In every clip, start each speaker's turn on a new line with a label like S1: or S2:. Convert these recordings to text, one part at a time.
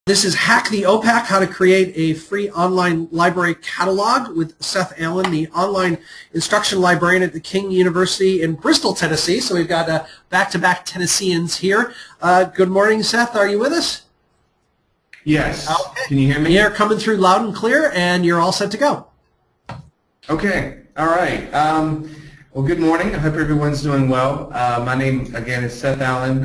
S1: This is Hack the OPAC, how to create a free online library catalog with Seth Allen, the online instruction librarian at the King University in Bristol, Tennessee. So we've got back-to-back Tennesseans here. Good morning, Seth. Are you with us?
S2: Yes.
S1: Okay.
S2: Can you hear me?
S1: You're coming through loud and clear, and you're all set to go.
S2: Okay. All right. Well, good morning. I hope everyone's doing well. My name, again, is Seth Allen.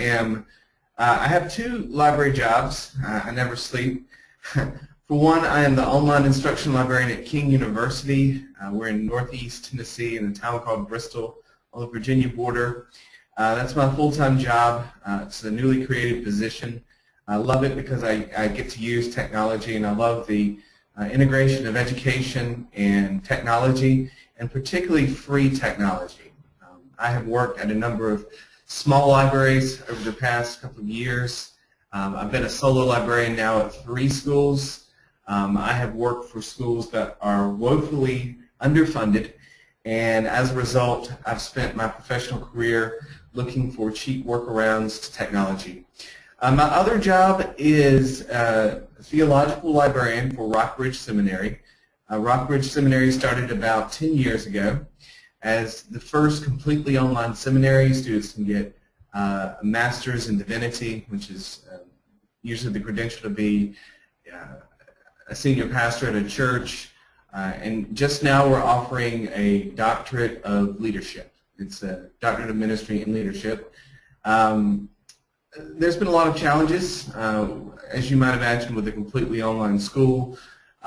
S2: I have two library jobs. I never sleep. For one, I am the online instruction librarian at King University. We're in northeast Tennessee in a town called Bristol on the Virginia border. That's my full-time job. It's a newly created position. I love it because I get to use technology, and I love the integration of education and technology, and particularly free technology. I have worked at a number of small libraries over the past couple of years. I've been a solo librarian now at 3 schools. I have worked for schools that are woefully underfunded, and as a result, I've spent my professional career looking for cheap workarounds to technology. My other job is a theological librarian for Rockbridge Seminary. Rockbridge Seminary started about 10 years ago. As the first completely online seminary, students can get a master's in divinity, which is usually the credential to be a senior pastor at a church. And just now we're offering a doctorate of leadership. It's a doctorate of ministry in leadership. There's been a lot of challenges, as you might imagine, with a completely online school.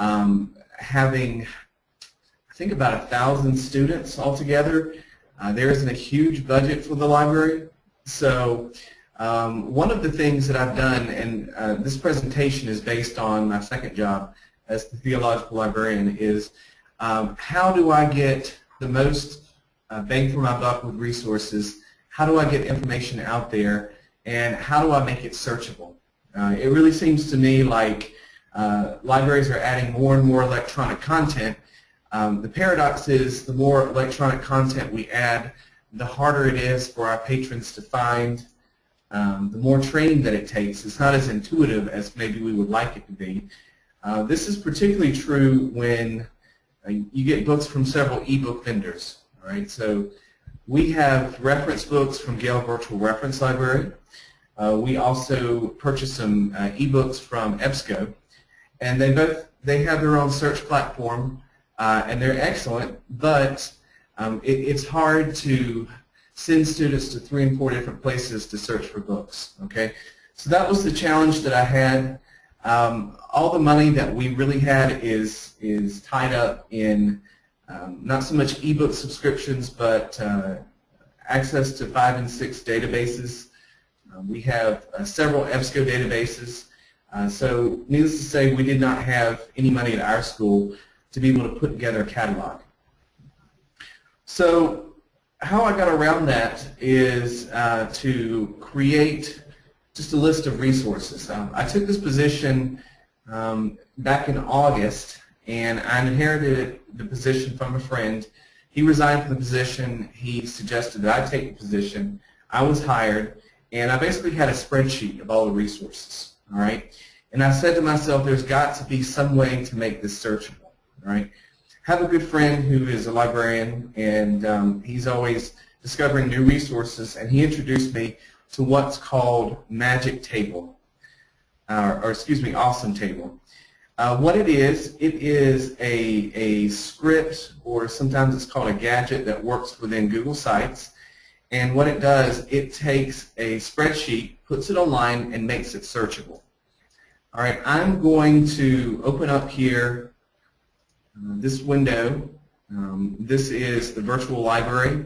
S2: Having I think about 1,000 students altogether. There isn't a huge budget for the library. So one of the things that I've done, and this presentation is based on my second job as the theological librarian, is how do I get the most bang for my buck with resources? How do I get information out there? And how do I make it searchable? It really seems to me like libraries are adding more and more electronic content. The paradox is the more electronic content we add, the harder it is for our patrons to find, the more training that it takes. It's not as intuitive as maybe we would like it to be. This is particularly true when you get books from several ebook vendors. All right? So we have reference books from Gale Virtual Reference Library. We also purchased some ebooks from EBSCO, and they have their own search platform. And they're excellent, but it's hard to send students to 3 and 4 different places to search for books. Okay, so that was the challenge that I had. All the money that we really had is tied up in not so much ebook subscriptions, but access to 5 and 6 databases. We have several EBSCO databases. So needless to say, we did not have any money at our school to be able to put together a catalog. So how I got around that is to create just a list of resources. I took this position back in August, and I inherited the position from a friend. He resigned from the position. He suggested that I take the position. I was hired, and I basically had a spreadsheet of all the resources. All right, and I said to myself, there's got to be some way to make this searchable. Right? Have a good friend who is a librarian, and he's always discovering new resources, and he introduced me to what's called Magic Table, or excuse me, Awesome Table. What it is a script, or sometimes it's called a gadget that works within Google Sites, and what it does, it takes a spreadsheet, puts it online, and makes it searchable. All right, I'm going to open up here this window. This is the virtual library.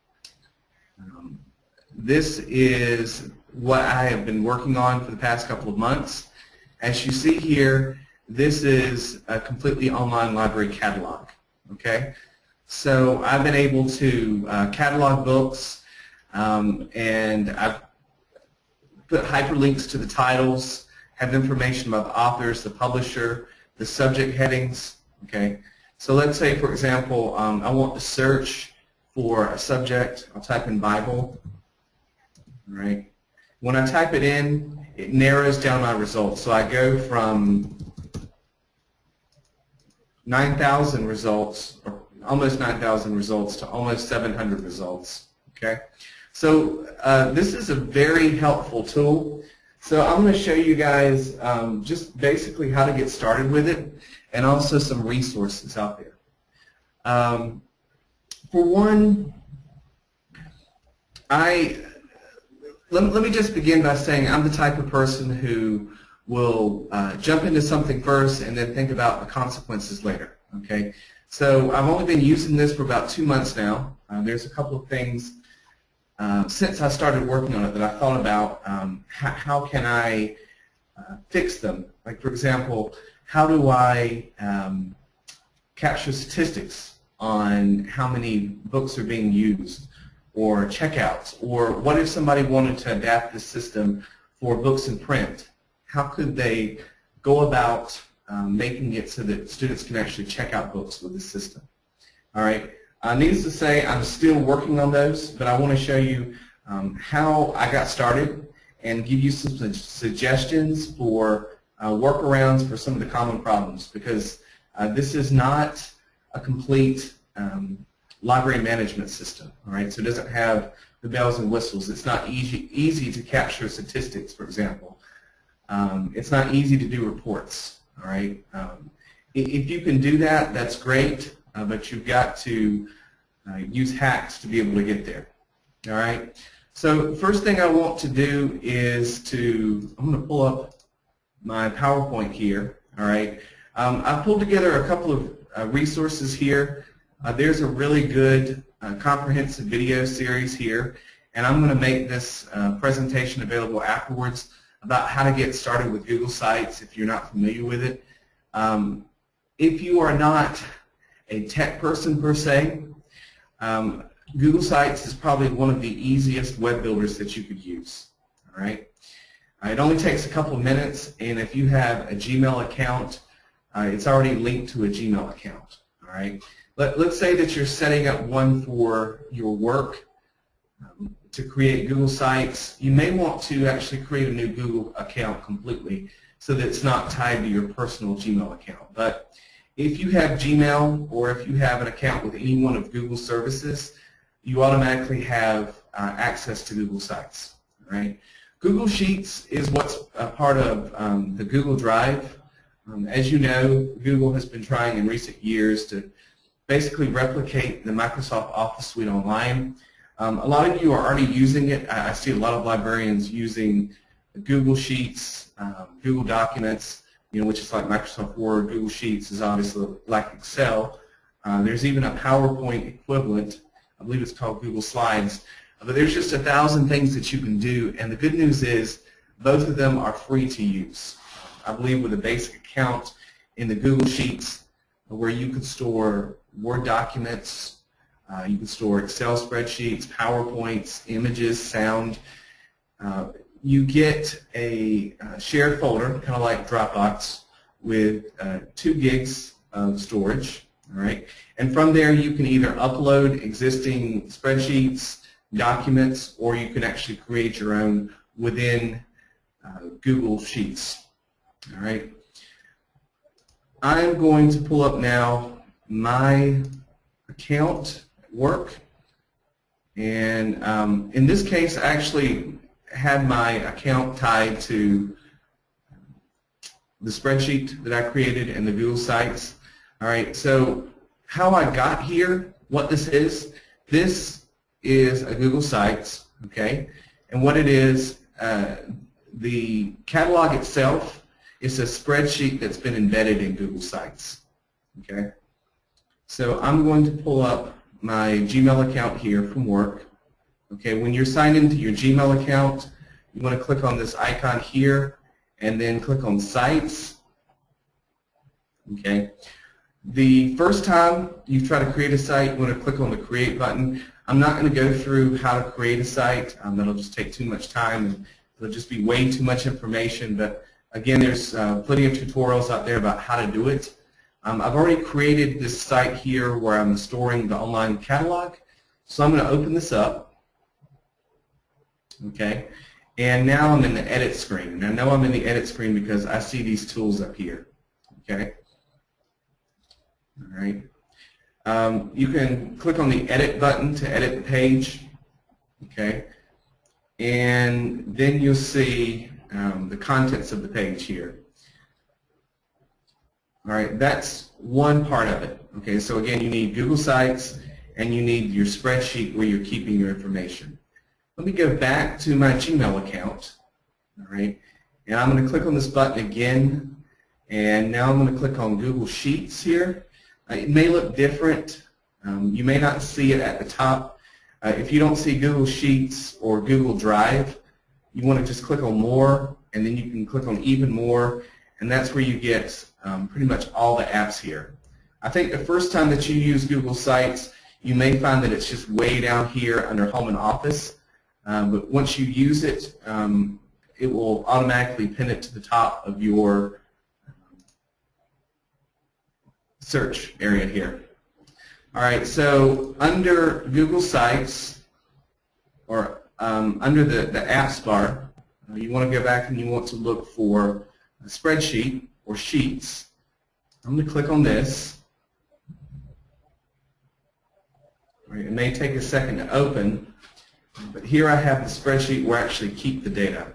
S2: This is what I have been working on for the past couple of months. As you see here, this is a completely online library catalog. Okay, so I've been able to catalog books, and I've put hyperlinks to the titles, have information about the authors, the publisher, the subject headings. Okay, so let's say, for example, I want to search for a subject. I'll type in Bible. All right, When I type it in, it narrows down my results. So I go from 9,000 results, or almost 9,000 results, to almost 700 results. Okay, so this is a very helpful tool. So I'm going to show you guys just basically how to get started with it, and also some resources out there. For one, let me just begin by saying I'm the type of person who will jump into something first and then think about the consequences later. Okay, so I've only been using this for about 2 months now. There's a couple of things since I started working on it that I thought about. How can I fix them? Like, for example, how do I capture statistics on how many books are being used, or checkouts, or what if somebody wanted to adapt the system for books in print? How could they go about making it so that students can actually check out books with the system? All right. Needless to say, I'm still working on those, but I want to show you how I got started and give you some suggestions for workarounds for some of the common problems, because this is not a complete library management system. All right, so it doesn't have the bells and whistles. It's not easy to capture statistics, for example. It's not easy to do reports. All right, if you can do that, that's great, but you've got to use hacks to be able to get there. All right, so first thing I want to do is I'm going to pull up my PowerPoint here. All right, I've pulled together a couple of resources here. There's a really good comprehensive video series here, and I'm going to make this presentation available afterwards about how to get started with Google Sites if you're not familiar with it. If you are not a tech person per se, Google Sites is probably one of the easiest web builders that you could use. All right, it only takes a couple of minutes, and if you have a Gmail account, it's already linked to a Gmail account. All right. Let's say that you're setting up one for your work to create Google Sites. You may want to actually create a new Google account completely so that it's not tied to your personal Gmail account. But if you have Gmail, or if you have an account with any one of Google's services, you automatically have access to Google Sites. Right? Google Sheets is what's a part of the Google Drive. As you know, Google has been trying in recent years to basically replicate the Microsoft Office suite online. A lot of you are already using it. I see a lot of librarians using Google Sheets, Google Documents, which is like Microsoft Word. Google Sheets is obviously like Excel. There's even a PowerPoint equivalent. I believe it's called Google Slides. But there's just 1,000 things that you can do, and the good news is both of them are free to use. I believe with a basic account in the Google Sheets, where you can store Word documents, you can store Excel spreadsheets, PowerPoints, images, sound. You get a shared folder, kind of like Dropbox, with 2 gigs of storage. All right, and from there you can either upload existing spreadsheets, documents, or you can actually create your own within Google Sheets. All right. I'm going to pull up now my account at work, and in this case I actually had my account tied to the spreadsheet that I created in the Google Sites. All right, so how I got here, what this is a Google Sites, okay, and what it is, the catalog itself is a spreadsheet that's been embedded in Google Sites. Okay, so I'm going to pull up my Gmail account here from work. Okay, when you're signed into your Gmail account, you want to click on this icon here and then click on Sites. Okay, the first time you try to create a site, you want to click on the Create button. I'm not going to go through how to create a site. That'll just take too much time, and it'll just be way too much information. But again, there's plenty of tutorials out there about how to do it. I've already created this site here where I'm storing the online catalog. So I'm going to open this up. Okay, And now I'm in the edit screen. And I know I'm in the edit screen because I see these tools up here. Okay. All right. You can click on the edit button to edit the page. Okay. And then you'll see the contents of the page here. All right. That's one part of it. Okay. So again, you need Google Sites and you need your spreadsheet where you're keeping your information. Let me go back to my Gmail account, all right, and I'm going to click on this button again, and now I'm going to click on Google Sheets here. It may look different. You may not see it at the top. If you don't see Google Sheets or Google Drive, you want to just click on More, and then you can click on Even More, and that's where you get pretty much all the apps here. I think the first time that you use Google Sites, you may find that it's just way down here under Home and Office. But once you use it, it will automatically pin it to the top of your search area here. All right, so under Google Sites, or under the apps bar, you want to go back and you want to look for a spreadsheet or sheets. I'm going to click on this. All right, it may take a second to open. But here I have the spreadsheet where I actually keep the data.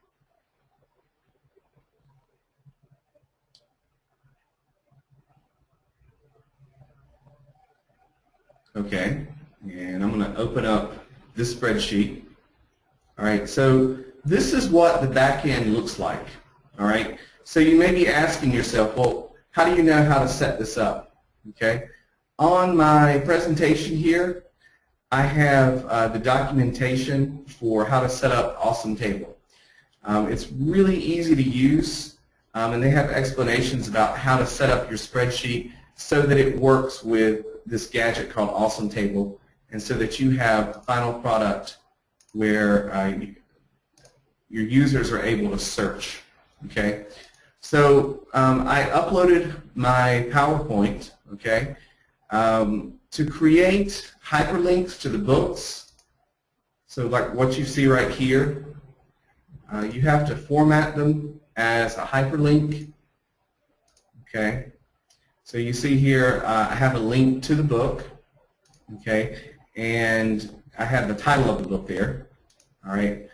S2: Okay, and I'm going to open up this spreadsheet. All right, so this is what the back end looks like. All right, so you may be asking yourself, well, how do you know how to set this up? Okay, on my presentation here, I have the documentation for how to set up Awesome Table. It's really easy to use, and they have explanations about how to set up your spreadsheet so that it works with this gadget called Awesome Table, and so that you have a final product where your users are able to search. Okay, so I uploaded my PowerPoint. Okay. To create hyperlinks to the books, so like what you see right here, you have to format them as a hyperlink. Okay, so you see here I have a link to the book, okay, and I have the title of the book there. All right,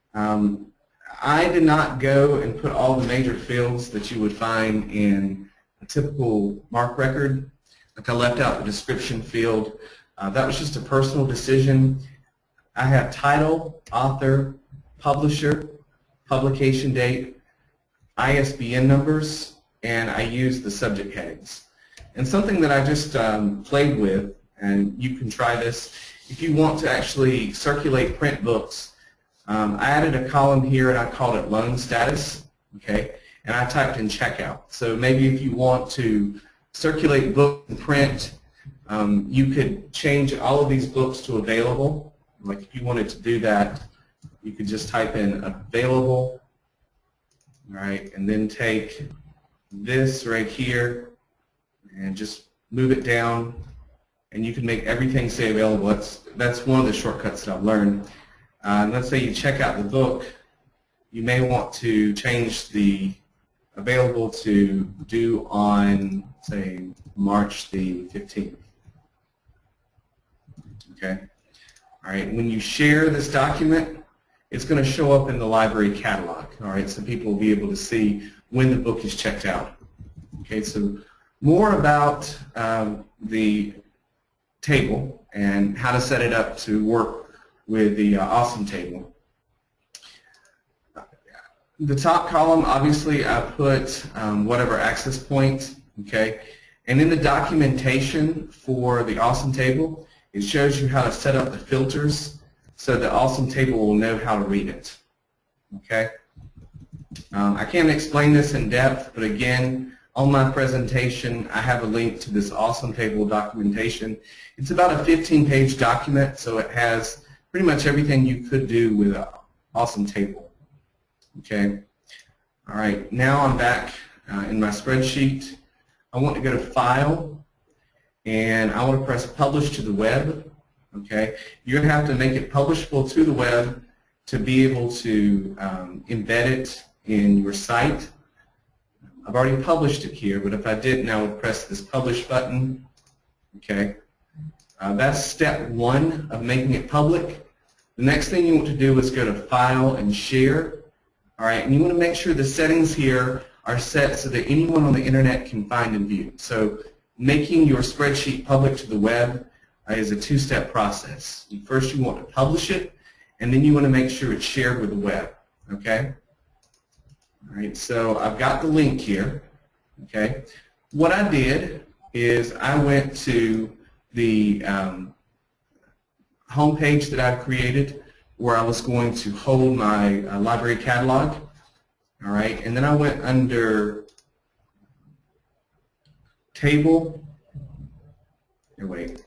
S2: I did not go and put all the major fields that you would find in a typical MARC record. Like I left out the description field. That was just a personal decision. I have title, author, publisher, publication date, ISBN numbers, and I use the subject headings. And something that I just played with, and you can try this, if you want to actually circulate print books, I added a column here and I called it loan status, okay, and I typed in checkout. So maybe if you want to circulate book and print, you could change all of these books to available. Like if you wanted to do that, you could just type in available, all right, and then take this right here and just move it down, and you can make everything say available. That's one of the shortcuts that I've learned. Let's say you check out the book, you may want to change the available to due on, say, March the 15th. Okay. All right. When you share this document, it's going to show up in the library catalog. All right. So people will be able to see when the book is checked out. Okay. So more about the table and how to set it up to work with the Awesome Table. The top column, obviously, I put whatever access point, okay? And in the documentation for the Awesome Table, it shows you how to set up the filters so the Awesome Table will know how to read it, okay? I can't explain this in depth, but again, on my presentation, I have a link to this Awesome Table documentation. It's about a 15-page document, so it has pretty much everything you could do with an Awesome Table. Okay. All right. Now I'm back in my spreadsheet. I want to go to File, and I want to press Publish to the Web. Okay. You're going to have to make it publishable to the web to be able to embed it in your site. I've already published it here, but if I didn't, I would press this Publish button. Okay, that's step one of making it public. The next thing you want to do is go to File and Share. All right, and you want to make sure the settings here are set so that anyone on the internet can find and view. So making your spreadsheet public to the web is a two-step process. First, you want to publish it, and then you want to make sure it's shared with the web. Okay. All right, so I've got the link here. Okay, what I did is I went to the home page that I've created where I was going to hold my library catalog. All right, and then I went under Table. Here, wait.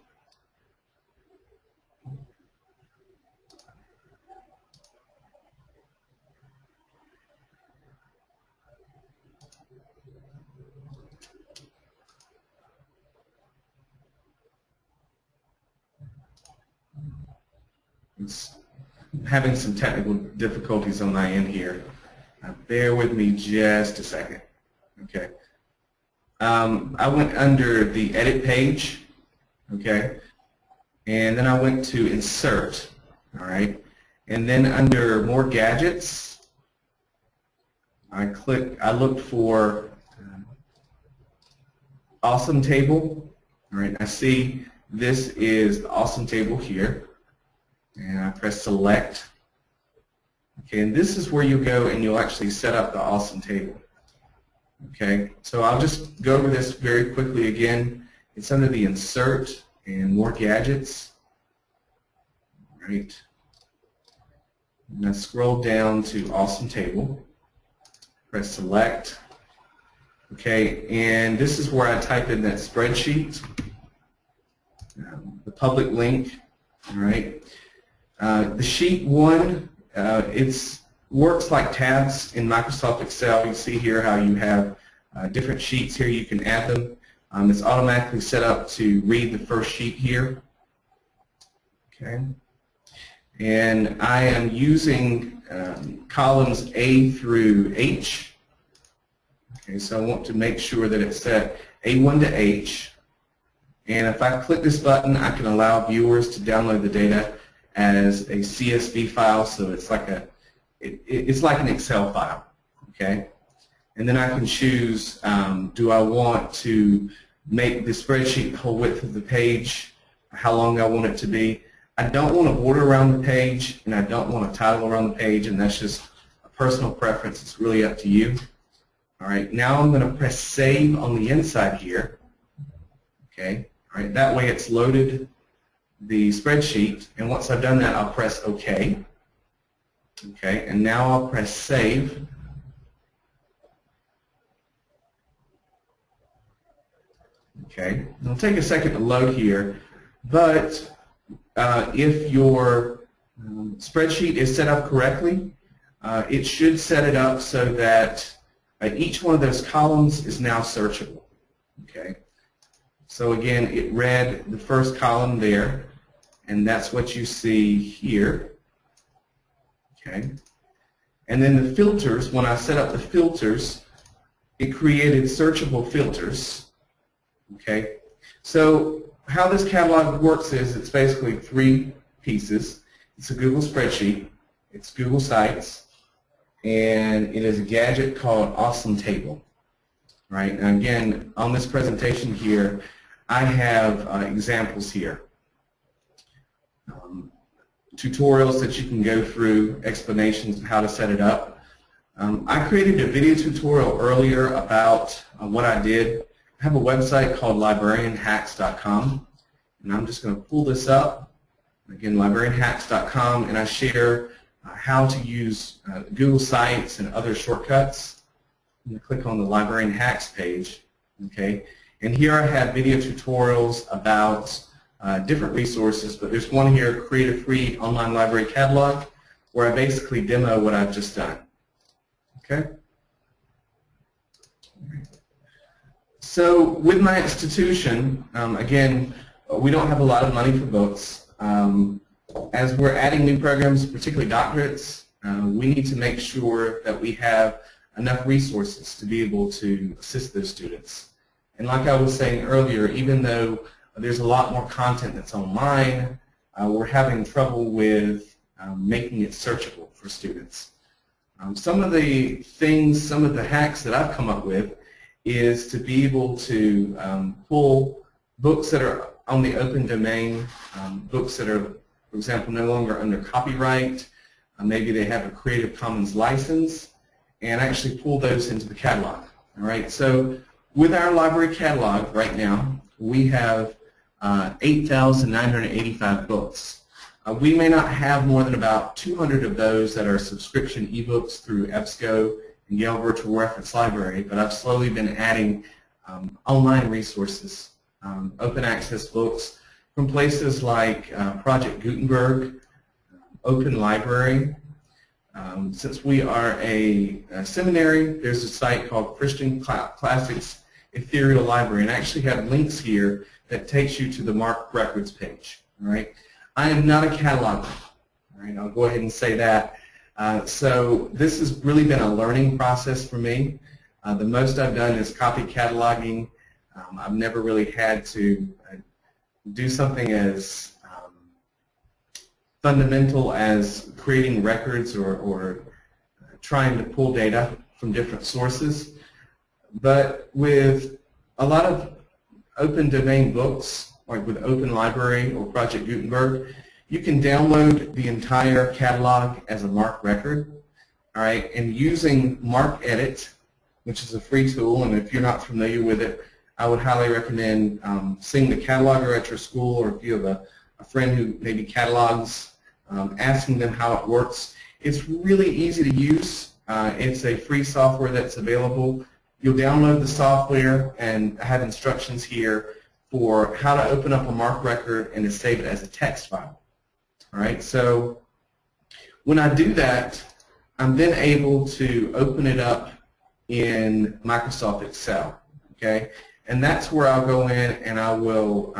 S2: It's having some technical difficulties on my end here. Bear with me just a second. Okay. I went under the Edit page, okay, and then I went to Insert, all right, and then under More Gadgets, I looked for Awesome Table, all right. I see this is the Awesome Table here. And I press Select. Okay, and this is where you go and you'll actually set up the Awesome Table. Okay, so I'll just go over this very quickly again. It's under the Insert and More Gadgets. All right. And I scroll down to Awesome Table. Press Select. Okay, and this is where I type in that spreadsheet, the public link. All right. The sheet one, it works like tabs in Microsoft Excel. You see here how you have different sheets here. You can add them. It's automatically set up to read the first sheet here. Okay. And I am using columns A through H. Okay, so I want to make sure that it's set A1 to H. And if I click this button, I can allow viewers to download the data as a CSV file, so it's like it's like an Excel file, okay? And then I can choose, do I want to make the spreadsheet the whole width of the page, how long I want it to be. I don't want a border around the page, and I don't want a title around the page, and that's just a personal preference. It's really up to you. All right, now I'm going to press Save on the inside here, okay? All right, that way it's loaded the spreadsheet, and once I've done that, I'll press OK. Okay, and now I'll press Save. Okay, it'll take a second to load here, but if your spreadsheet is set up correctly, it should set it up so that each one of those columns is now searchable. Okay. So again, it read the first column there, and that's what you see here. Okay. And then the filters, when I set up the filters, it created searchable filters. Okay. So how this catalog works is it's basically three pieces. It's a Google spreadsheet, it's Google Sites, and it is a gadget called Awesome Table. Right. And again, on this presentation here, I have examples here, tutorials that you can go through, explanations of how to set it up. I created a video tutorial earlier about what I did. I have a website called librarianhacks.com, and I'm just going to pull this up. Again, librarianhacks.com, and I share how to use Google Sites and other shortcuts. I'm going to click on the Librarian Hacks page. Okay. And here I have video tutorials about different resources, but there's one here, Create a Free Online Library Catalog, where I basically demo what I've just done. Okay? So with my institution, again, we don't have a lot of money for books. as we're adding new programs, particularly doctorates, we need to make sure that we have enough resources to be able to assist those students. And like I was saying earlier, even though there's a lot more content that's online, we're having trouble with making it searchable for students. Some of the things, some of the hacks that I've come up with is to be able to pull books that are on the open domain, books that are, for example, no longer under copyright, maybe they have a Creative Commons license, and actually pull those into the catalog. All right, so with our library catalog right now, we have 8,985 books. We may not have more than about 200 of those that are subscription ebooks through EBSCO and Yale Virtual Reference Library, but I've slowly been adding online resources, open access books from places like Project Gutenberg, Open Library. Since we are a seminary, there's a site called Christian Classics Ethereal Library, and I actually have links here that takes you to the MARC records page. All right, I am not a cataloger. All right, I'll go ahead and say that. So this has really been a learning process for me. The most I've done is copy cataloging. I've never really had to do something as fundamental as creating records or trying to pull data from different sources. But with a lot of open domain books, like with Open Library or Project Gutenberg, you can download the entire catalog as a MARC record. All right, and using MARC Edit, which is a free tool, and if you're not familiar with it, I would highly recommend seeing the cataloger at your school, or if you have a friend who maybe catalogs, asking them how it works. It's really easy to use. It's a free software that's available. You'll download the software, and I have instructions here for how to open up a MARC record and to save it as a text file. All right, so when I do that, I'm then able to open it up in Microsoft Excel. Okay, and that's where I'll go in and I will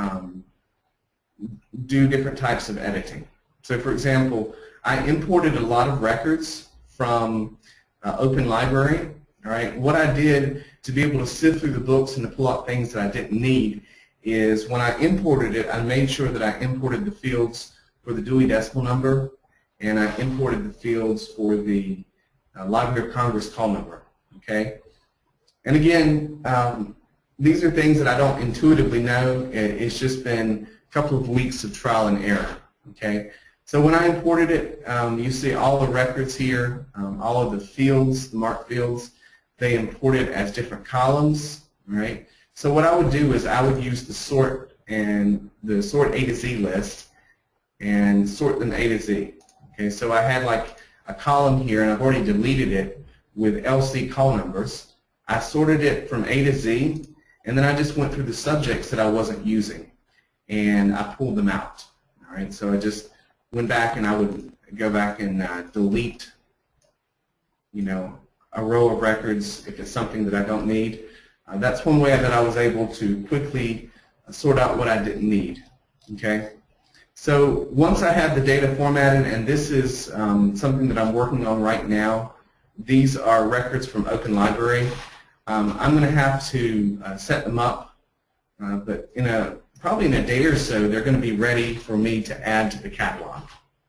S2: do different types of editing. So for example, I imported a lot of records from Open Library. All right, what I did to be able to sift through the books and to pull out things that I didn't need is when I imported it, I made sure that I imported the fields for the Dewey Decimal Number, and I imported the fields for the Library of Congress call number. Okay, and again, these are things that I don't intuitively know. It's just been a couple of weeks of trial and error. Okay, so when I imported it, you see all the records here, all of the fields, the MARC fields, they imported as different columns. All right, so what I would do is I would use the sort and the sort A to Z list and sort them A to Z. Okay, so I had like a column here, and I've already deleted it with LC call numbers. I sorted it from A to Z, and then I just went through the subjects that I wasn't using, and I pulled them out. All right, so I just went back and I would go back and delete, you know, a row of records if it's something that I don't need. That's one way that I was able to quickly sort out what I didn't need. Okay. So once I have the data formatted, and this is something that I'm working on right now, these are records from Open Library. I'm going to have to set them up, but probably in a day or so, they're going to be ready for me to add to the catalog.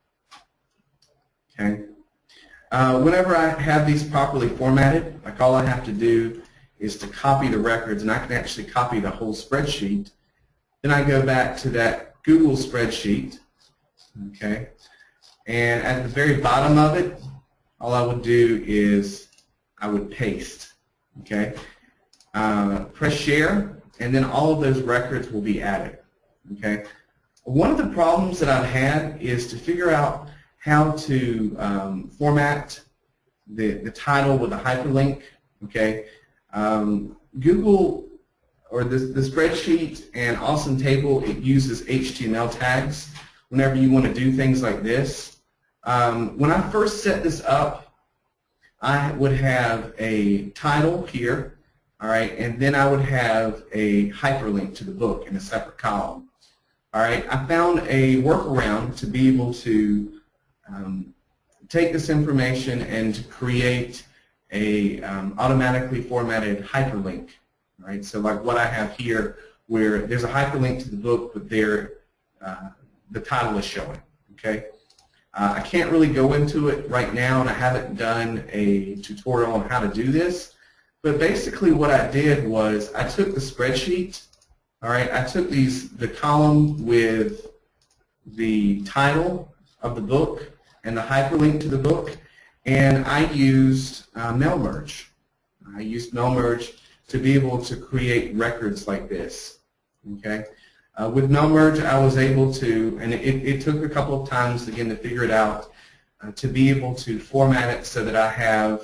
S2: Okay. Whenever I have these properly formatted, like all I have to do is to copy the records, and I can actually copy the whole spreadsheet. Then I go back to that Google spreadsheet, okay, and at the very bottom of it, all I would do is I would paste, okay, press share, and then all of those records will be added, okay. One of the problems that I've had is to figure out how to format the title with a hyperlink, okay. Google, or the spreadsheet and Awesome Table, it uses HTML tags whenever you want to do things like this. When I first set this up, I would have a title here, all right, and then I would have a hyperlink to the book in a separate column. All right, I found a workaround to be able to take this information and to create a automatically formatted hyperlink. All right, so like what I have here, where there's a hyperlink to the book, but there the title is showing. Okay, I can't really go into it right now, and I haven't done a tutorial on how to do this. But basically, what I did was I took the spreadsheet. All right, I took the column with the title of the book and the hyperlink to the book, and I used mail merge. I used mail merge to be able to create records like this. Okay, with mail merge, I was able to, and it took a couple of times again to figure it out, to be able to format it so that I have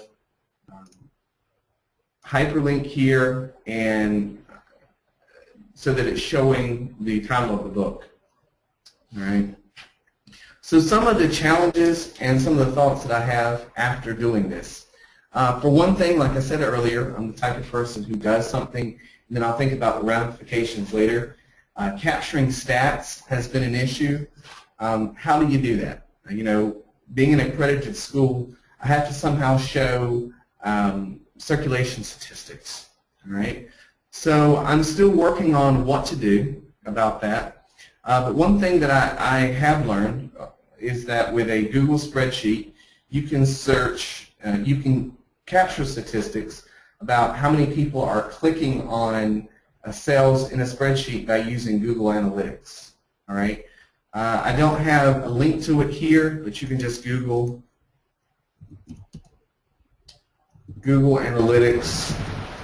S2: hyperlink here and so that it's showing the title of the book. All right. So some of the challenges and some of the thoughts that I have after doing this. For one thing, like I said earlier, I'm the type of person who does something and then I'll think about the ramifications later. Capturing stats has been an issue. How do you do that? You know, being an accredited school, I have to somehow show circulation statistics. All right. So I'm still working on what to do about that. But one thing that I have learned is that with a Google spreadsheet, you can search, you can capture statistics about how many people are clicking on sales in a spreadsheet by using Google Analytics. All right. I don't have a link to it here, but you can just Google Analytics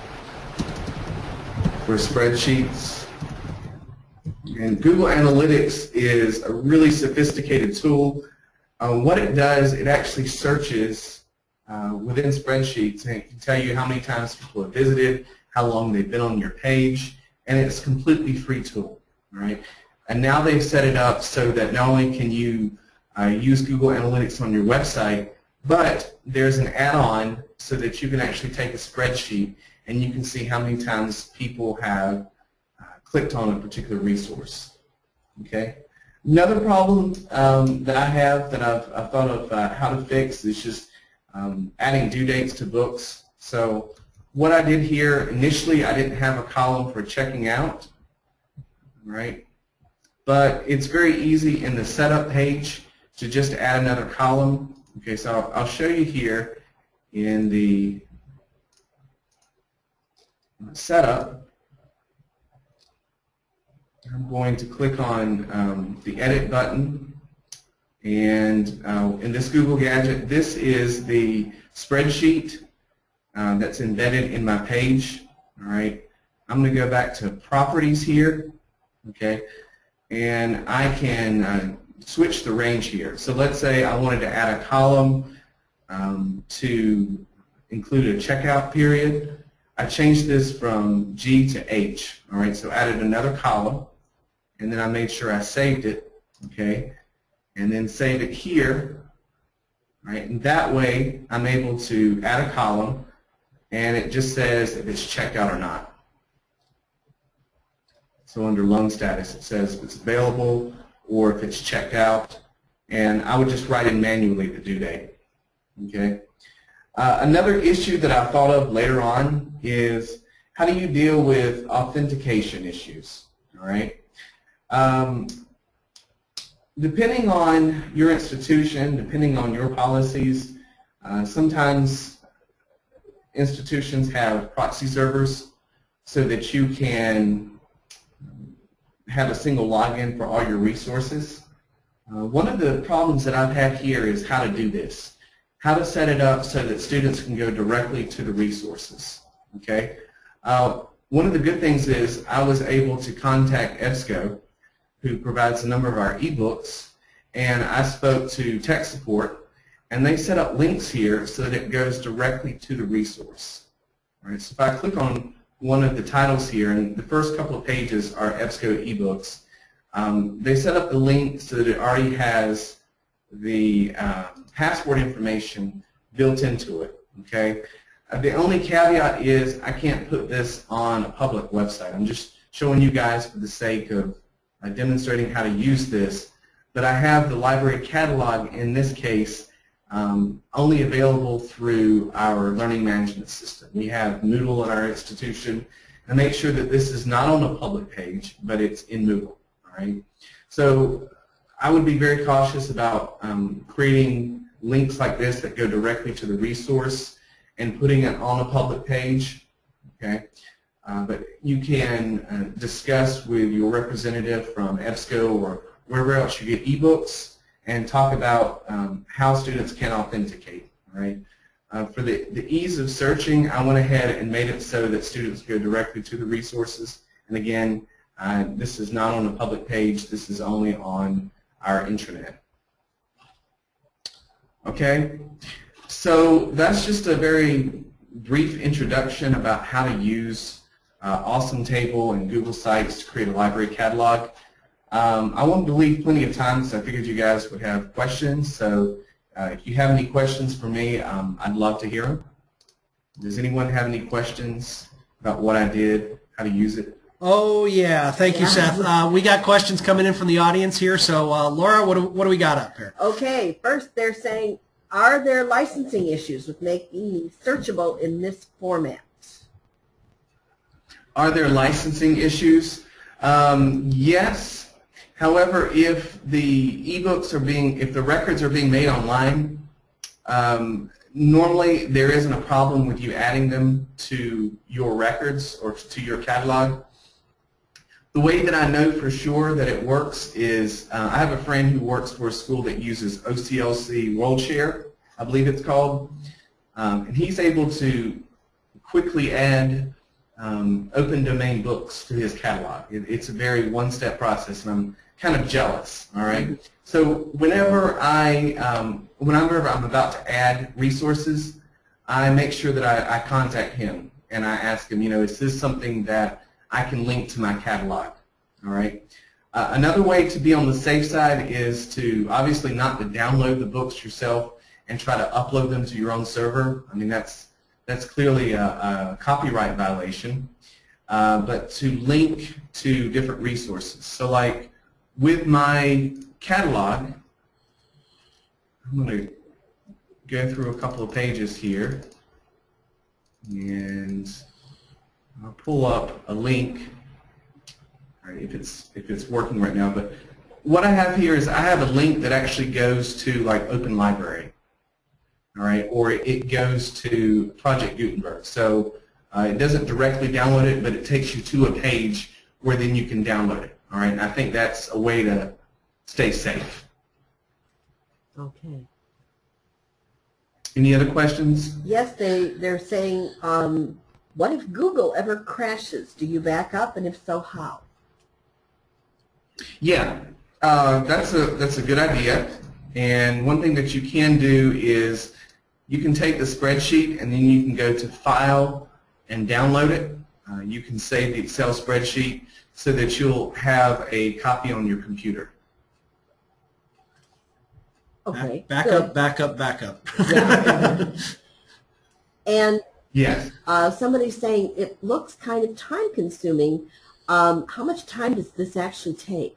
S2: for spreadsheets. And Google Analytics is a really sophisticated tool. What it does, it actually searches within spreadsheets, and it can tell you how many times people have visited, how long they've been on your page, and it's a completely free tool. All right? And now they've set it up so that not only can you use Google Analytics on your website, but there's an add-on so that you can actually take a spreadsheet and you can see how many times people have clicked on a particular resource. Okay. Another problem that I have that I've thought of how to fix is just adding due dates to books. So what I did here, initially I didn't have a column for checking out, right? But it's very easy in the setup page to just add another column. Okay, so I'll show you here in the setup. I'm going to click on the edit button, and in this Google gadget, this is the spreadsheet that's embedded in my page. All right, I'm going to go back to properties here, okay, and I can switch the range here. So let's say I wanted to add a column to include a checkout period. I changed this from G to H. All right, so added another column, and then I made sure I saved it, okay, and then save it here, right, and that way I'm able to add a column, and it just says if it's checked out or not. So under loan status, it says if it's available or if it's checked out, and I would just write in manually the due date, okay. Another issue that I thought of later on is how do you deal with authentication issues, all right? Depending on your institution, depending on your policies, sometimes institutions have proxy servers so that you can have a single login for all your resources. One of the problems that I've had here is how to do this. How to set it up so that students can go directly to the resources. Okay. One of the good things is I was able to contact EBSCO, who provides a number of our ebooks, and I spoke to tech support, and they set up links here so that it goes directly to the resource. All right. So if I click on one of the titles here, and the first couple of pages are EBSCO ebooks, they set up the link so that it already has the password information built into it. Okay. The only caveat is I can't put this on a public website. I'm just showing you guys for the sake of demonstrating how to use this, but I have the library catalog in this case only available through our learning management system. We have Moodle at our institution, and make sure that this is not on a public page, but it's in Moodle. All right. So I would be very cautious about creating links like this that go directly to the resource and putting it on a public page. Okay. But you can discuss with your representative from EBSCO or wherever else you get ebooks and talk about how students can authenticate. All right. For the ease of searching, I went ahead and made it so that students go directly to the resources. And again, this is not on a public page. This is only on our intranet. Okay, so that's just a very brief introduction about how to use Awesome Table and Google Sites to create a library catalog. I wanted to leave plenty of time because I figured you guys would have questions. So if you have any questions for me, I'd love to hear them. Does anyone have any questions about what I did, how to use it?
S1: Oh, yeah. Thank you, Seth. We got questions coming in from the audience here. So, Laura, what do we got up here?
S3: Okay. First, they're saying, are there licensing issues with making searchable in this format?
S2: Are there licensing issues? Yes. However, if the ebooks are if the records are being made online, normally there isn't a problem with you adding them to your records or to your catalog. The way that I know for sure that it works is I have a friend who works for a school that uses OCLC WorldShare, I believe it's called, and he's able to quickly add open domain books to his catalog. It's a very one-step process, and I'm kind of jealous. All right. So whenever I'm about to add resources, I make sure that I contact him and I ask him, is this something that I can link to my catalog? All right. Another way to be on the safe side is to obviously not to download the books yourself and try to upload them to your own server. I mean that's clearly a copyright violation. But to link to different resources. So like with my catalog, I'm going to go through a couple of pages here and I'll pull up a link. All right, if it's working right now, but what I have here is I have a link that actually goes to like Open Library, all right, or it goes to Project Gutenberg. So it doesn't directly download it, but it takes you to a page where then you can download it, all right. And I think that's a way to stay safe.
S3: Okay.
S2: Any other questions?
S3: Yes, they're saying, what if Google ever crashes? Do you back up, and if so, how?
S2: Yeah, that's a good idea. And one thing that you can do is you can take the spreadsheet and then you can go to File and download it. You can save the Excel spreadsheet so that you'll have a copy on your computer.
S3: Okay.
S1: Back up, back up, back up.
S3: Yeah. And
S2: yes.
S3: Somebody's saying it looks kind of time-consuming. How much time does this actually take?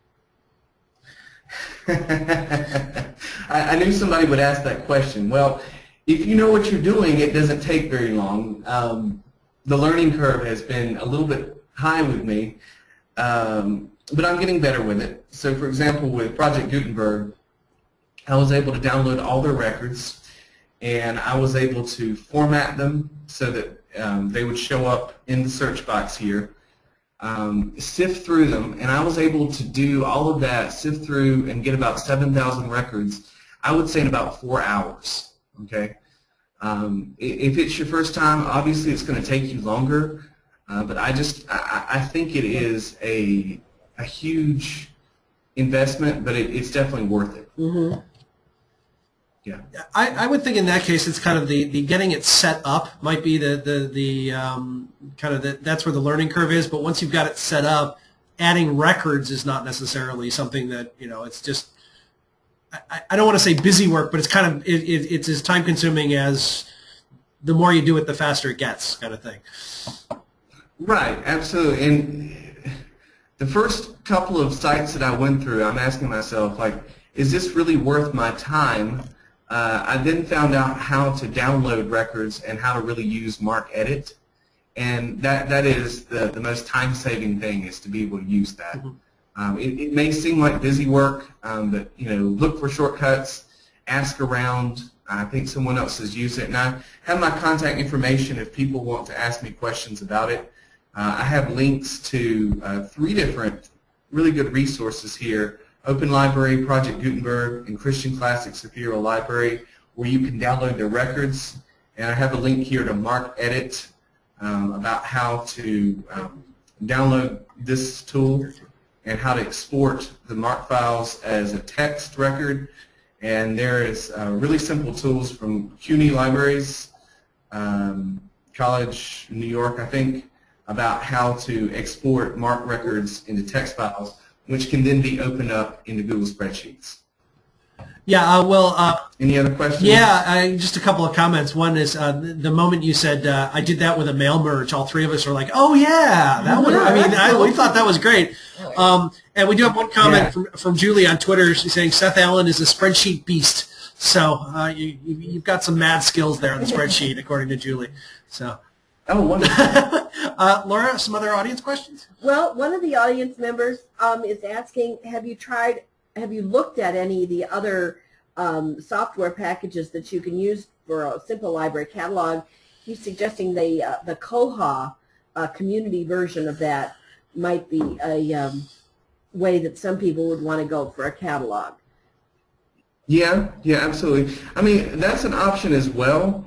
S2: I knew somebody would ask that question. Well, if you know what you're doing, it doesn't take very long. The learning curve has been a little bit high with me, but I'm getting better with it. So, for example, with Project Gutenberg, I was able to download all their records, and I was able to format them so that they would show up in the search box here. Sift through them, and I was able to do all of that, sift through and get about 7,000 records, I would say in about 4 hours. Okay. If it's your first time, obviously it's going to take you longer, but I think it is a huge investment, but it's definitely worth it.
S3: Mm-hmm.
S2: Yeah.
S1: I would think in that case it's kind of the getting it set up might be that's where the learning curve is. But once you've got it set up, adding records is not necessarily something that it's just I don't want to say busy work, but it's kind of it's as time consuming as the more you do it, the faster it gets, kind of thing.
S2: Right. Absolutely. And the first couple of sites that I went through, I'm asking myself, like, is this really worth my time? I then found out how to download records and how to really use MarcEdit, and that is the most time-saving thing, is to be able to use that. It may seem like busy work, but look for shortcuts, ask around. I think someone else has used it, and I have my contact information if people want to ask me questions about it. I have links to 3 different really good resources here: Open Library, Project Gutenberg, and Christian Classics Ethereal Library, where you can download their records. And I have a link here to MarcEdit about how to download this tool and how to export the MARC files as a text record. And there is really simple tools from CUNY Libraries, College New York, I think, about how to export MARC records into text files, which can then be opened up into Google Spreadsheets.
S1: Yeah,
S2: any other questions?
S1: Yeah, just a couple of comments. One is the moment you said, I did that with a mail merge, all 3 of us were like, oh yeah, that would, we thought that was great. And we do have one comment from Julie on Twitter. She's saying Seth Allen is a spreadsheet beast. So you've got some mad skills there on the spreadsheet, according to Julie. So.
S2: Oh, wonderful.
S1: Laura, some other audience questions?
S3: Well, one of the audience members is asking, have you looked at any of the other software packages that you can use for a simple library catalog? He's suggesting the Koha community version of that might be a way that some people would want to go for a catalog.
S2: Yeah, absolutely. I mean, that's an option as well.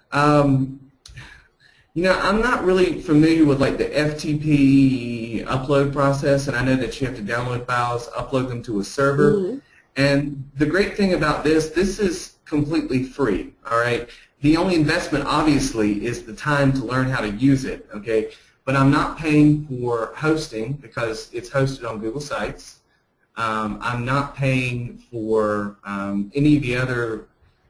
S2: I'm not really familiar with like the FTP upload process, and I know that you have to download files, upload them to a server. And the great thing about this is completely free, all right? The only investment, obviously, is the time to learn how to use it, okay? But I'm not paying for hosting because it's hosted on Google Sites. I'm not paying for any of the other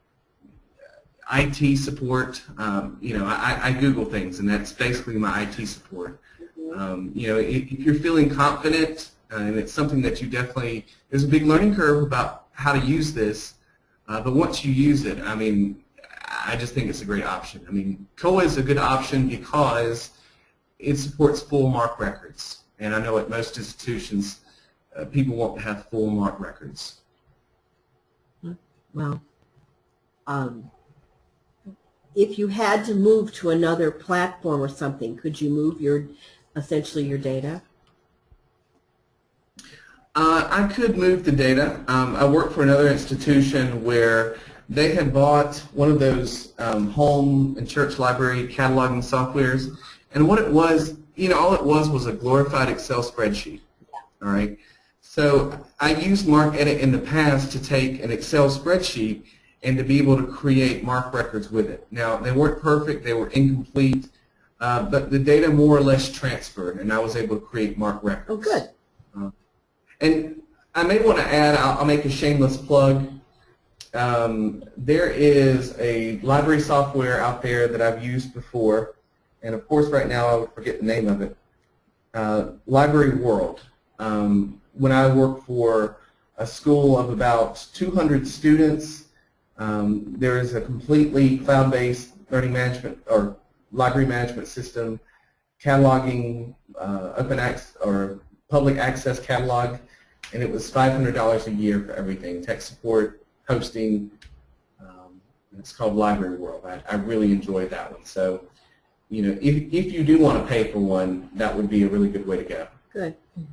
S2: IT support. I Google things, and that's basically my IT support. If you're feeling confident, and it's something that you definitely, there's a big learning curve about how to use this, but once you use it, I mean, I just think it's a great option. I mean, Koha is a good option because it supports full MARC records, and I know at most institutions, people want to have full MARC records.
S3: Well, if you had to move to another platform or something, could you move essentially your data?
S2: I could move the data. I work for another institution where they had bought one of those home and church library cataloging softwares, and what it was, all it was a glorified Excel spreadsheet. All right. So I used MarcEdit in the past to take an Excel spreadsheet and to be able to create MARC records with it. Now, they weren't perfect, they were incomplete, but the data more or less transferred, and I was able to create MARC records.
S3: Oh, good.
S2: And I may want to add, I'll make a shameless plug. There is a library software out there that I've used before, and of course right now I would forget the name of it, Library World. When I worked for a school of about 200 students, there is a completely cloud-based learning management or library management system, cataloging, open access or public access catalog, and it was $500 a year for everything, tech support, hosting. It's called Library World. I really enjoyed that one. So, if you do want to pay for one, that would be a really good way to go.
S3: Good.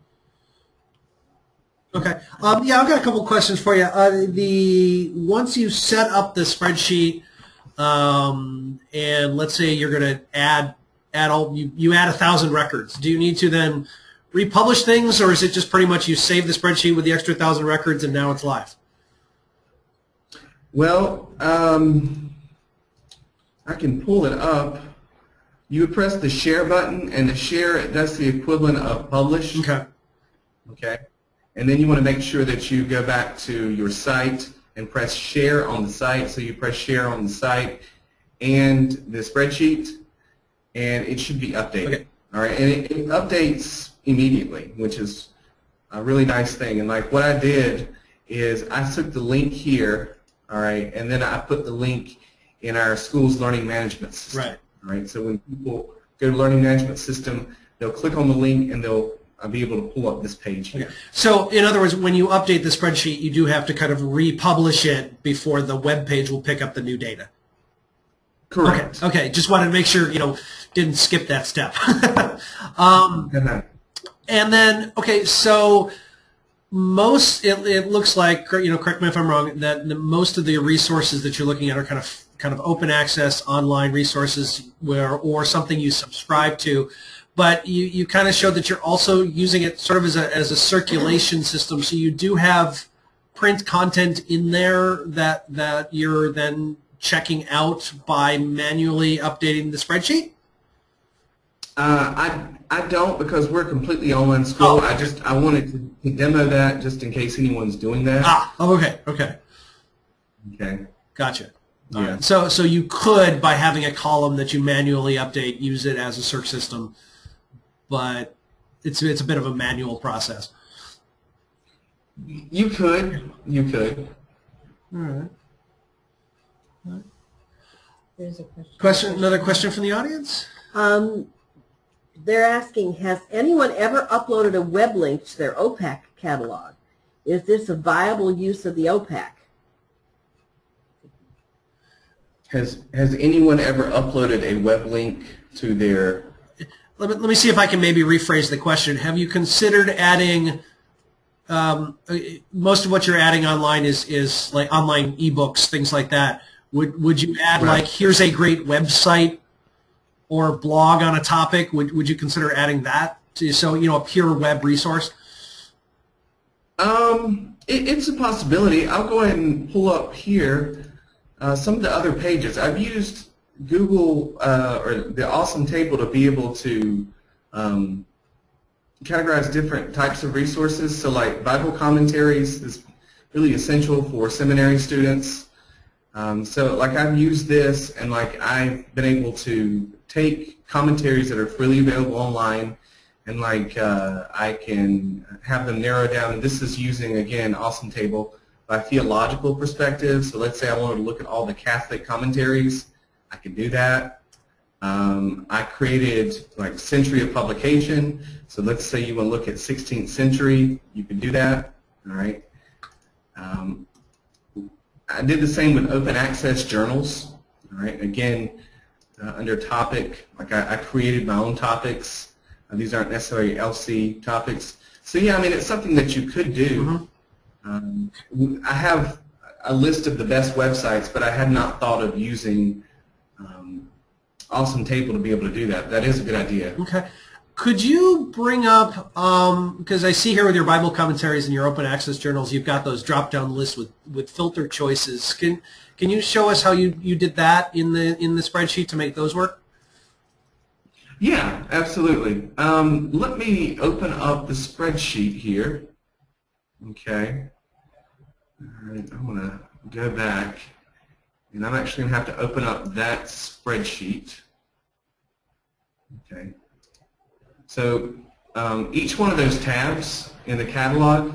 S1: Okay. Yeah, I've got a couple of questions for you. Once you set up the spreadsheet, and let's say you're going to add you add 1,000 records, do you need to then republish things, or is it just pretty much you save the spreadsheet with the extra 1,000 records and now it's live?
S2: Well, I can pull it up. You would press the share button, and the share, that's the equivalent of publish.
S1: Okay.
S2: Okay. And then you want to make sure that you go back to your site and press share on the site. So you press share on the site and the spreadsheet, and it should be updated.
S1: Okay.
S2: All right, and it updates immediately, which is a really nice thing. And like what I did is I took the link here, all right, and then I put the link in our school's learning management system.
S1: Right.
S2: All right. So when people go to learning management system, they'll click on the link and they'll be able to pull up this page here.
S1: Okay. So in other words, when you update the spreadsheet, you do have to kind of republish it before the web page will pick up the new data.
S2: Correct.
S1: Okay. Okay. Just wanted to make sure, didn't skip that step. And then, okay, so it looks like, correct me if I'm wrong, that most of the resources that you're looking at are kind of open access online resources or something you subscribe to, but you kind of showed that you're also using it sort of as a circulation system. So you do have print content in there that you're then checking out by manually updating the spreadsheet?
S2: I don't, because we're a completely online school.
S1: Oh.
S2: I wanted to demo that just in case anyone's doing that.
S1: Okay.
S2: Okay.
S1: Gotcha.
S2: Yeah.
S1: Right. So you could, by having a column that you manually update, use it as a search system, but it's a bit of a manual process.
S2: You could.
S1: All right.
S3: There's a question.
S1: Another question from the audience?
S3: They're asking, has anyone ever uploaded a web link to their OPAC catalog? Is this a viable use of the OPAC?
S2: Has anyone ever uploaded a web link to their...
S1: Let me see if I can maybe rephrase the question. Have you considered adding, most of what you're adding online is like online ebooks, things like that. Would you add like, here's a great website or blog on a topic? Would you consider adding that a pure web resource?
S2: It's a possibility. I'll go ahead and pull up here some of the other pages. I've used Google or the Awesome Table to be able to categorize different types of resources. So like Bible commentaries is really essential for seminary students. So like I've used this, and like I've been able to take commentaries that are freely available online, and like I can have them narrow down. And this is using, again, Awesome Table by theological perspective. So let's say I wanted to look at all the Catholic commentaries, I could do that. I created like century of publication. So let's say you want to look at 16th century, you can do that. All right. I did the same with open access journals. All right. Again, under topic, like I created my own topics. These aren't necessarily LC topics. So yeah, I mean, it's something that you could do. I have a list of the best websites, but I had not thought of using Awesome Table to be able to do that. That is a good idea. Okay.
S1: Could you bring up, because I see here with your Bible commentaries and your open access journals, you've got those drop-down lists with filter choices. Can you show us how you did that in the spreadsheet to make those work?
S2: Yeah, absolutely. Let me open up the spreadsheet here. Okay. All right, I'm going to go back, and I'm actually going to have to open up that spreadsheet. Okay. So each one of those tabs in the catalog,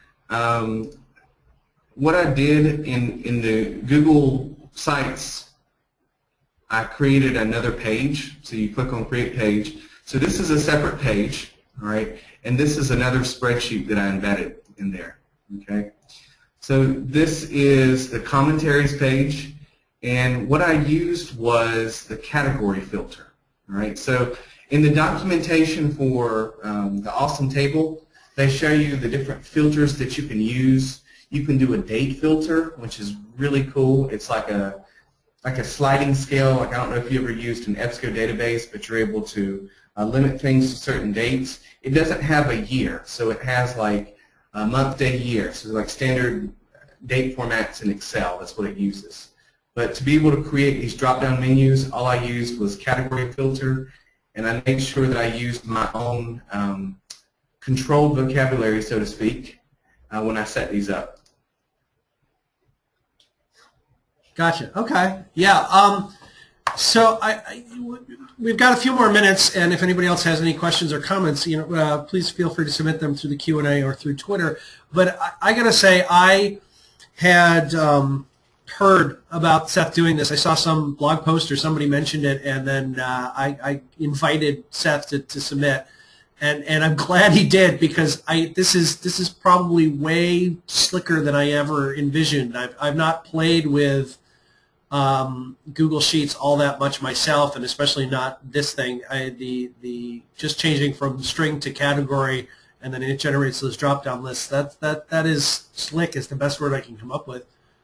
S2: what I did in the Google Sites, I created another page. So you click on Create Page. So this is a separate page, all right, and this is another spreadsheet that I embedded in there. Okay. So this is the commentaries page, and what I used was the category filter. All right. So in the documentation for the Awesome Table, they show you the different filters that you can use. You can do a date filter, which is really cool. It's like a sliding scale. Like, I don't know if you ever used an EBSCO database, but you're able to limit things to certain dates. It doesn't have a year, so it has like a month, day, year. So like standard date formats in Excel, that's what it uses. But to be able to create these drop-down menus, all I used was category filter, and I made sure that I used my own controlled vocabulary, so to speak, when I set these up.
S1: Gotcha. Okay. Yeah. So we've got a few more minutes, and if anybody else has any questions or comments, please feel free to submit them through the Q&A or through Twitter. But I got to say, I had heard about Seth doing this. I saw some blog post or somebody mentioned it, and then I invited Seth to submit. And I'm glad he did, because this is probably way slicker than I ever envisioned. I've not played with Google Sheets all that much myself, and especially not this thing. The just changing from string to category, and then it generates those drop-down lists. That is slick. Is the best word I can come up with.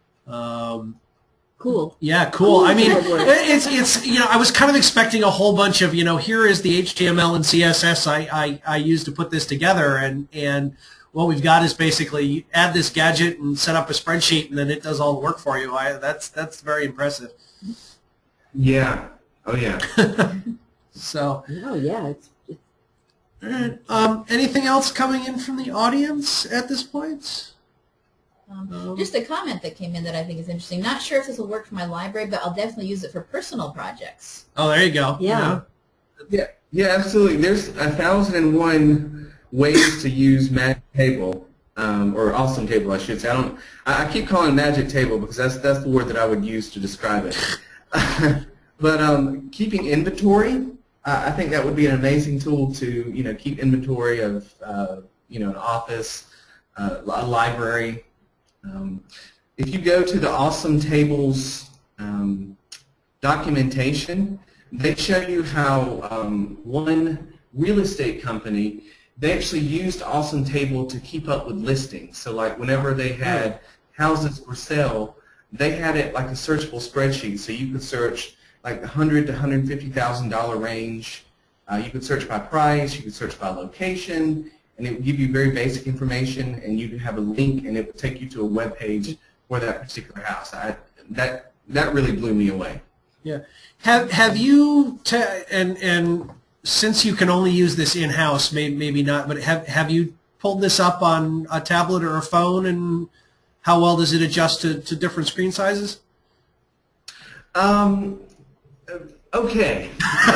S3: Cool.
S1: Yeah, cool. I mean, it's I was kind of expecting a whole bunch of here is the HTML and CSS I used to put this together, and what we've got is basically you add this gadget and set up a spreadsheet, and then it does all the work for you. That's very impressive.
S2: Yeah. Oh yeah.
S3: So. Oh yeah.
S1: Anything else coming in from the audience at this point?
S4: Just a comment that came in that I think is interesting. Not sure if this will work for my library, but I'll definitely use it for personal projects.
S1: Oh, there you go.
S3: Yeah.
S2: Yeah, absolutely. There's 1,001 ways to use Magic Table, or Awesome Table, I should say. I keep calling it Magic Table because that's the word that I would use to describe it. But keeping inventory, I think that would be an amazing tool to keep inventory of an office, a library. If you go to the Awesome Tables documentation, they show you how one real estate company, they actually used Awesome Table to keep up with listings. So like whenever they had houses for sale, they had it like a searchable spreadsheet. So you could search like the $100,000 to $150,000 range. You could search by price, you could search by location, and it would give you very basic information, and you could have a link, and it would take you to a web page for that particular house. That really blew me away.
S1: Yeah. Have you and since you can only use this in-house, maybe not, but have you pulled this up on a tablet or a phone, and how well does it adjust to different screen sizes?
S2: Okay.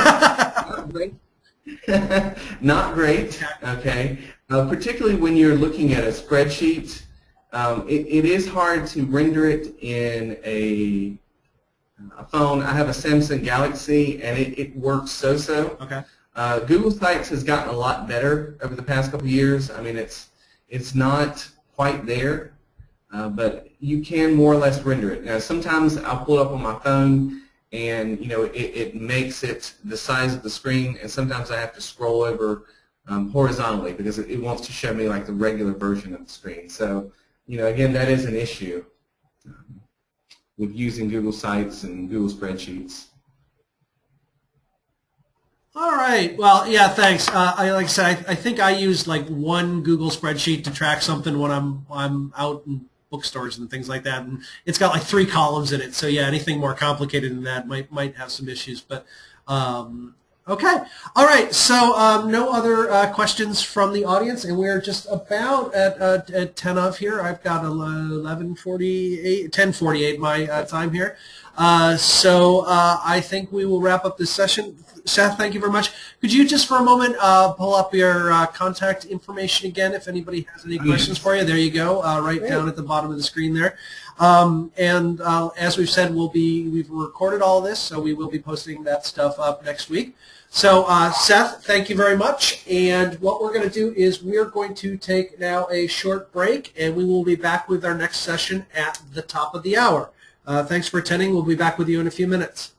S2: Not great, okay. Particularly when you're looking at a spreadsheet, it is hard to render it in a phone. I have a Samsung Galaxy, and it works so-so.
S1: Okay.
S2: Google Sites has gotten a lot better over the past couple of years. I mean, it's not quite there, but you can more or less render it. Now, sometimes I'll pull it up on my phone, and it makes it the size of the screen, and sometimes I have to scroll over horizontally because it wants to show me like the regular version of the screen. So again, that is an issue with using Google Sites and Google Spreadsheets.
S1: All right. Well, yeah. Thanks. Like I said, I think I use like one Google spreadsheet to track something when I'm out in bookstores and things like that, and it's got like 3 columns in it. So yeah, anything more complicated than that might have some issues. But okay. All right. So no other questions from the audience, and we're just about at 10 of here. I've got 10:48 my time here. So I think we will wrap up this session. Seth, thank you very much. Could you just for a moment pull up your contact information again if anybody has any questions for you? There you go, right down at the bottom of the screen there. And as we've said, we've recorded all this, so we will be posting that stuff up next week. So Seth, thank you very much. And what we're going to do is we're going to take now a short break, and we will be back with our next session at the top of the hour. Thanks for attending. We'll be back with you in a few minutes.